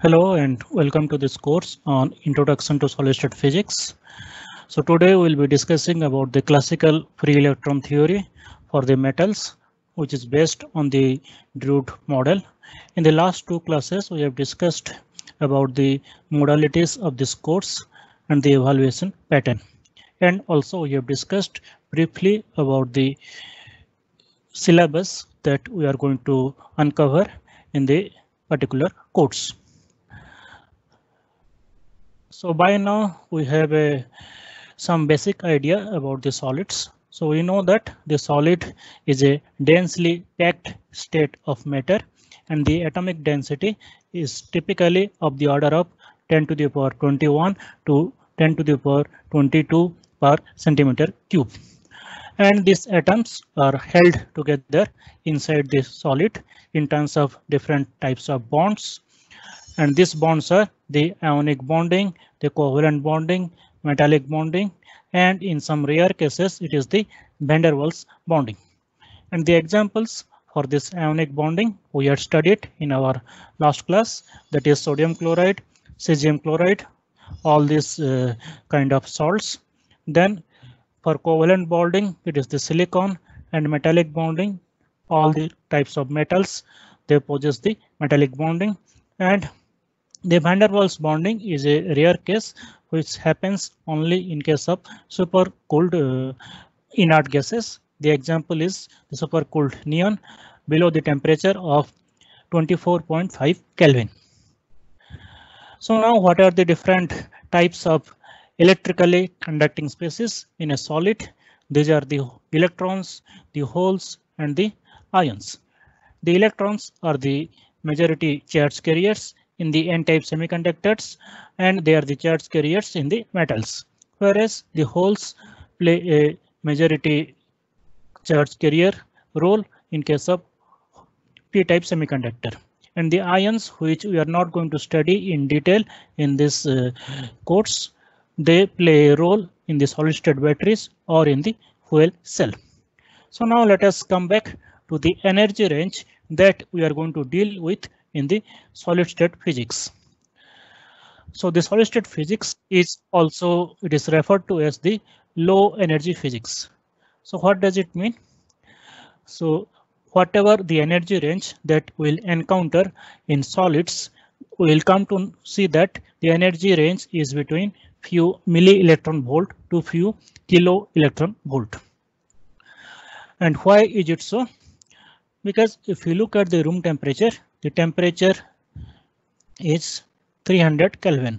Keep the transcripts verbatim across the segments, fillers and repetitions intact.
Hello and welcome to this course on Introduction to Solid-State Physics. So today we'll be discussing about the classical free electron theory for the metals, which is based on the Drude model. In the last two classes, we have discussed about the modalities of this course and the evaluation pattern. And also we have discussed briefly about the syllabus that we are going to uncover in the particular course. So by now we have a some basic idea about the solids. So we know that the solid is a densely packed state of matter and the atomic density is typically of the order of ten to the power twenty-one to ten to the power twenty-two per centimeter cube. And these atoms are held together inside the solid in terms of different types of bonds. And these bonds are the ionic bonding, the covalent bonding, metallic bonding, and in some rare cases it is the van der Waals bonding. And the examples for this ionic bonding we had studied in our last class, that is sodium chloride, cesium chloride, all these uh, kind of salts. Then for covalent bonding it is the silicon, and metallic bonding all the types of metals, they possess the metallic bonding. And the van der Waals bonding is a rare case which happens only in case of supercooled uh, inert gases. The example is the supercooled neon below the temperature of twenty-four point five Kelvin. So now what are the different types of electrically conducting species in a solid? These are the electrons, the holes, and the ions. The electrons are the majority charge carriers in the n-type semiconductors, and they are the charge carriers in the metals, whereas the holes play a majority charge carrier role in case of p-type semiconductor. And the ions, which we are not going to study in detail in this uh, course, they play a role in the solid state batteries or in the fuel cell. So now let us come back to the energy range that we are going to deal with in the solid state physics. So the solid state physics is also, it is referred to as the low energy physics. So what does it mean? So whatever the energy range that we'll encounter in solids, we'll come to see that the energy range is between few milli electron volt to few kilo electron volt. And why is it so? Because if you look at the room temperature, the temperature is three hundred Kelvin,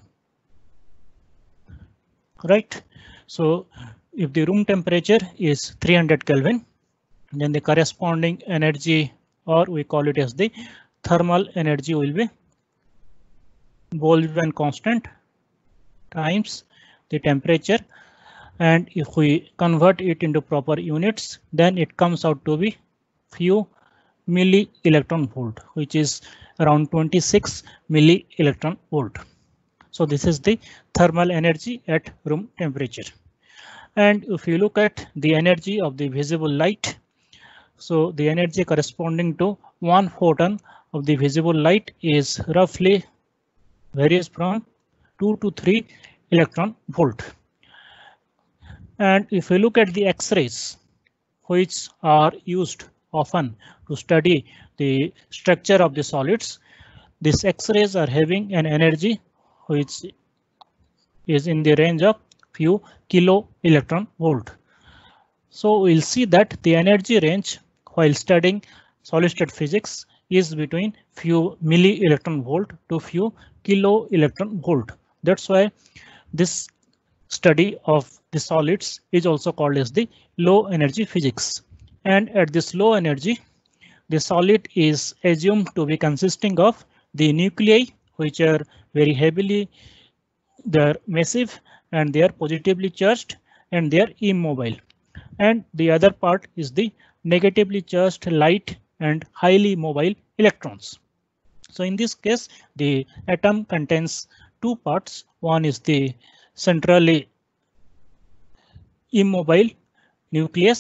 right? So if the room temperature is three hundred Kelvin, then the corresponding energy, or we call it as the thermal energy, will be Boltzmann constant times the temperature. And if we convert it into proper units, then it comes out to be few milli electron volt, which is around twenty-six milli electron volt. So this is the thermal energy at room temperature. And if you look at the energy of the visible light, so the energy corresponding to one photon of the visible light is roughly varies from two to three electron volt. And if you look at the X-rays, which are used often to study the structure of the solids, these X-rays are having an energy which is in the range of few kilo electron volt. So we'll see that the energy range while studying solid state physics is between few milli electron volt to few kilo electron volt. That's why this study of the solids is also called as the low energy physics. And at this low energy, the solid is assumed to be consisting of the nuclei, which are very heavily, they're massive and they are positively charged and they are immobile. And the other part is the negatively charged light and highly mobile electrons. So in this case, the atom contains two parts. One is the centrally immobile nucleus,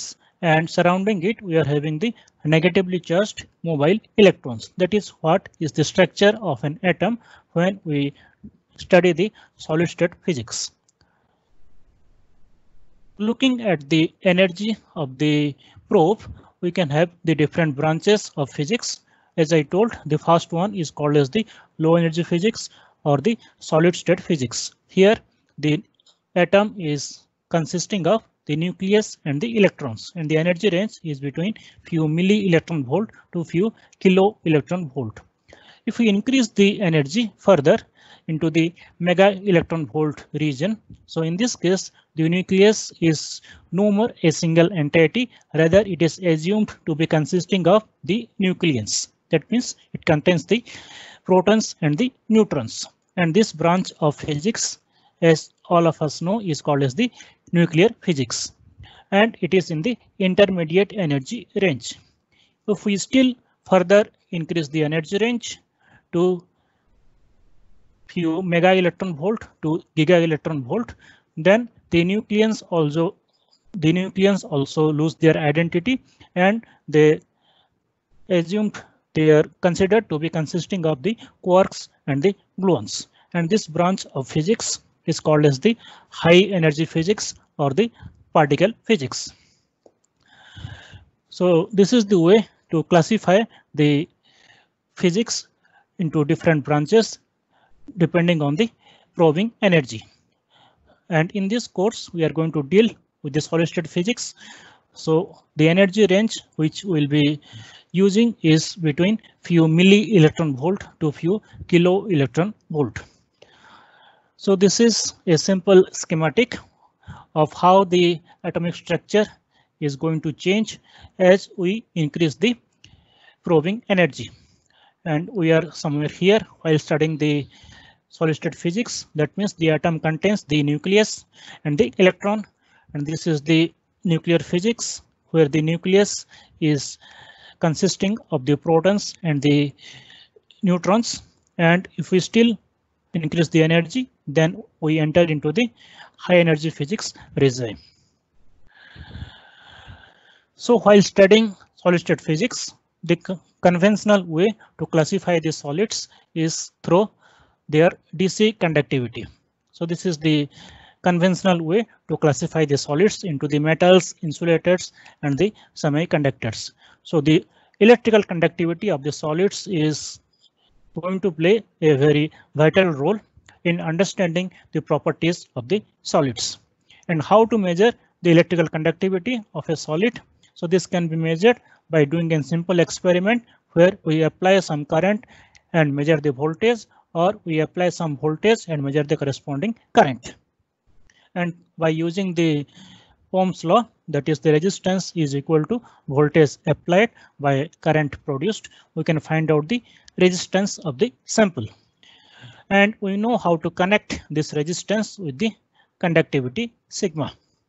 and surrounding it we are having the negatively charged mobile electrons. That is what is the structure of an atom when we study the solid state physics. Looking at the energy of the probe, we can have the different branches of physics. As I told, the first one is called as the low energy physics or the solid state physics. Here the atom is consisting of the nucleus and the electrons, and the energy range is between few milli electron volt to few kilo electron volt. If we increase the energy further into the mega electron volt region, so in this case the nucleus is no more a single entity, rather it is assumed to be consisting of the nucleons. That means it contains the protons and the neutrons, and this branch of physics, as all of us know, is called as the nuclear physics, and it is in the intermediate energy range. If we still further increase the energy range to few mega electron volt to giga electron volt, then the nucleons also the nucleons also lose their identity, and they assumed they are considered to be consisting of the quarks and the gluons, and this branch of physics is called as the high energy physics or the particle physics. So this is the way to classify the physics into different branches depending on the probing energy. And in this course we are going to deal with the solid state physics. So the energy range which we'll be using is between few milli electron volt to few kilo electron volt. So this is a simple schematic of how the atomic structure is going to change as we increase the probing energy. And we are somewhere here while studying the solid state physics. That means the atom contains the nucleus and the electron, and this is the nuclear physics where the nucleus is consisting of the protons and the neutrons, and if we still increase the energy, then we enter into the high energy physics regime. So while studying solid state physics, the conventional way to classify the solids is through their D C conductivity. So this is the conventional way to classify the solids into the metals, insulators, and the semiconductors. So the electrical conductivity of the solids is going to play a very vital role in understanding the properties of the solids. And how to measure the electrical conductivity of a solid? So this can be measured by doing a simple experiment where we apply some current and measure the voltage, or we apply some voltage and measure the corresponding current. And by using the Ohm's law, that is the resistance is equal to voltage applied by current produced, we can find out the resistance of the sample. And we know how to connect this resistance with the conductivity sigma.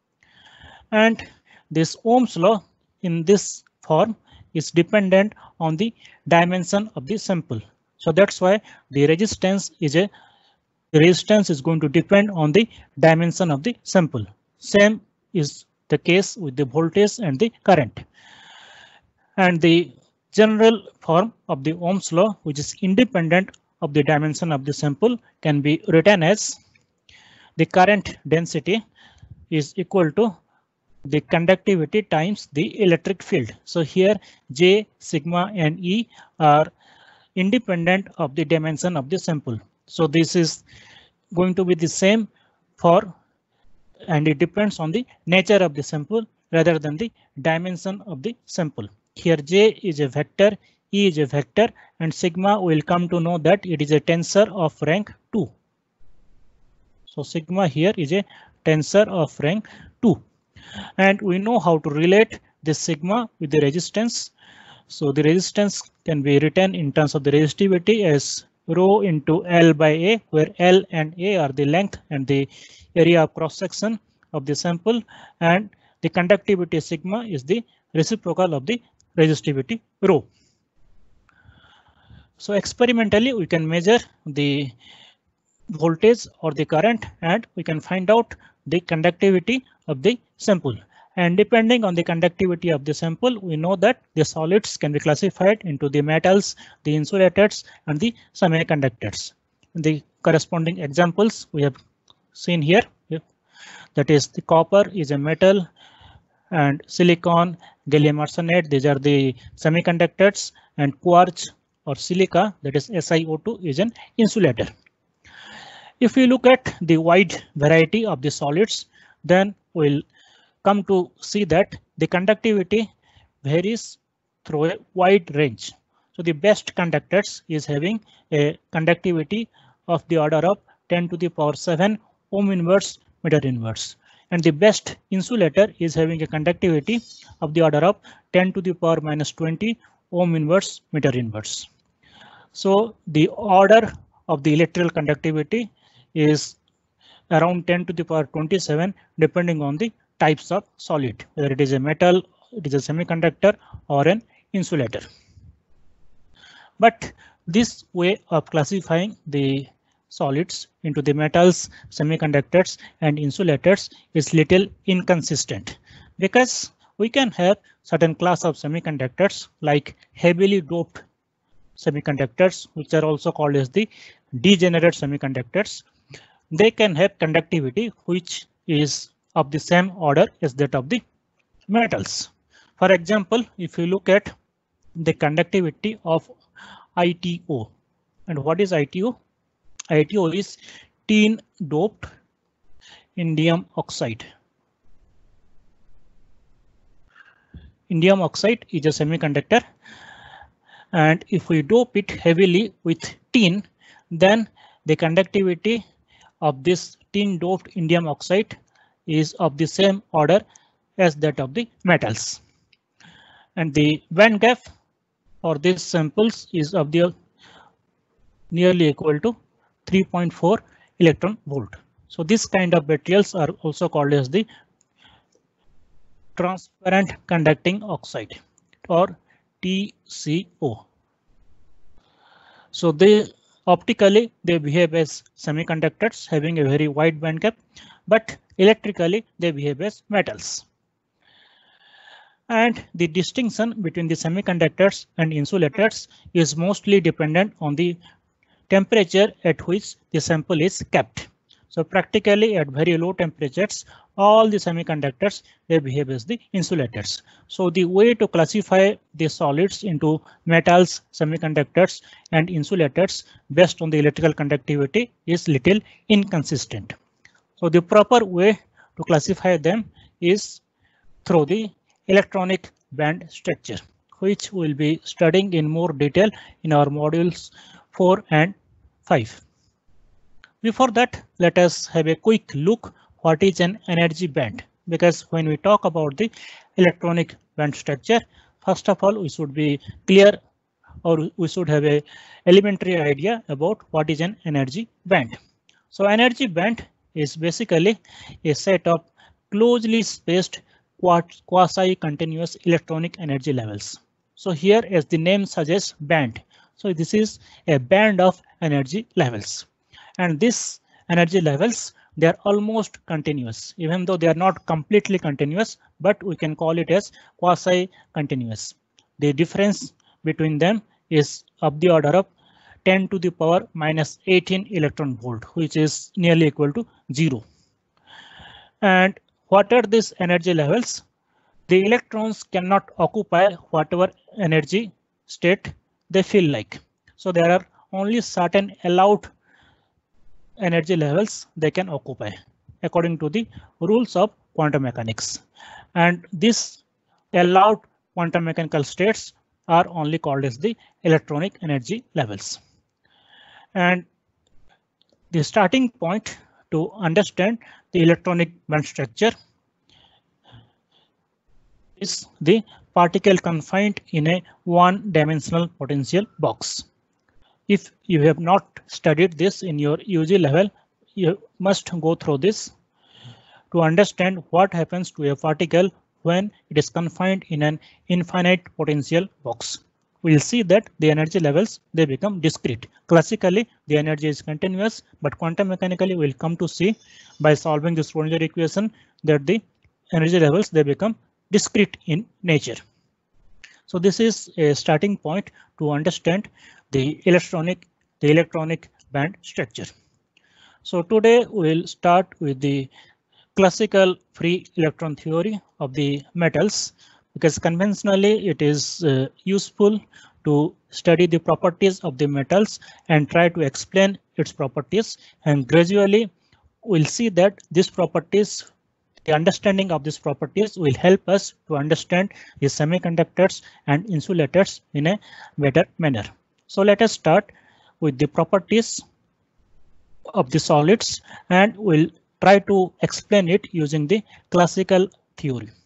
And this Ohm's law in this form is dependent on the dimension of the sample. So that's why the resistance is a the resistance is going to depend on the dimension of the sample. Same is the case with the voltage and the current. And the general form of the Ohm's law, which is independent of the dimension of the sample, can be written as the current density is equal to the conductivity times the electric field. So here J, sigma, and E are independent of the dimension of the sample. So this is going to be the same for, and it depends on the nature of the sample rather than the dimension of the sample. Here J is a vector, E is a vector, and sigma will come to know that it is a tensor of rank two. So sigma here is a tensor of rank two. And we know how to relate this sigma with the resistance. So the resistance can be written in terms of the resistivity as rho into L by A, where L and A are the length and the area of cross section of the sample, and the conductivity sigma is the reciprocal of the resistivity rho. So experimentally we can measure the voltage or the current, and we can find out the conductivity of the sample. And depending on the conductivity of the sample, we know that the solids can be classified into the metals, the insulators, and the semiconductors. The corresponding examples we have seen here, that is the copper is a metal, and silicon, gallium arsenide, these are the semiconductors, and quartz or silica, that is S i O two, is an insulator. If we look at the wide variety of the solids, then we'll come to see that the conductivity varies through a wide range. So the best conductors is having a conductivity of the order of ten to the power seven ohm inverse meter inverse, and the best insulator is having a conductivity of the order of ten to the power minus twenty ohm inverse meter inverse. So the order of the electrical conductivity is around ten to the power twenty-seven, depending on the types of solid, whether it is a metal, it is a semiconductor, or an insulator. But this way of classifying the solids into the metals, semiconductors, and insulators is little inconsistent, because we can have certain class of semiconductors like heavily doped semiconductors, which are also called as the degenerate semiconductors. They can have conductivity which is of the same order as that of the metals. For example, if you look at the conductivity of I T O, and what is I T O? I T O is tin doped indium oxide. Indium oxide is a semiconductor, and if we dope it heavily with tin, then the conductivity of this tin doped indium oxide is of the same order as that of the metals. And the band gap for these samples is of the nearly equal to three point four electron volt. So this kind of materials are also called as the transparent conducting oxide, or T C O. So they optically they behave as semiconductors having a very wide band gap, but electrically they behave as metals. And the distinction between the semiconductors and insulators is mostly dependent on the temperature at which the sample is kept. So practically at very low temperatures, all the semiconductors they behave as the insulators. So the way to classify the solids into metals, semiconductors, and insulators based on the electrical conductivity is little inconsistent. So the proper way to classify them is through the electronic band structure, which we'll be studying in more detail in our modules four and five. Before that, let us have a quick look what is an energy band, because when we talk about the electronic band structure, first of all we should be clear, or we should have a elementary idea about what is an energy band. So energy band is basically a set of closely spaced quasi-continuous electronic energy levels. So here, as the name suggests, band. So this is a band of energy levels, and this energy levels, they are almost continuous, even though they are not completely continuous, but we can call it as quasi-continuous. The difference between them is of the order of ten to the power minus eighteen electron volt, which is nearly equal to zero. And what are these energy levels? The electrons cannot occupy whatever energy state they feel like. So there are only certain allowed energy levels they can occupy according to the rules of quantum mechanics. And these allowed quantum mechanical states are only called as the electronic energy levels. And the starting point to understand the electronic band structure is the particle confined in a one-dimensional potential box. If you have not studied this in your U G level, you must go through this to understand what happens to a particle when it is confined in an infinite potential box. We'll see that the energy levels, they become discrete. Classically, the energy is continuous, but quantum mechanically we'll come to see by solving the Schrodinger equation that the energy levels, they become discrete in nature. So this is a starting point to understand the electronic, the electronic band structure. So today we'll start with the classical free electron theory of the metals, because conventionally it is uh, useful to study the properties of the metals and try to explain its properties, and gradually we'll see that these properties, the understanding of these properties will help us to understand the semiconductors and insulators in a better manner. So let us start with the properties of the solids, and we'll try to explain it using the classical theory.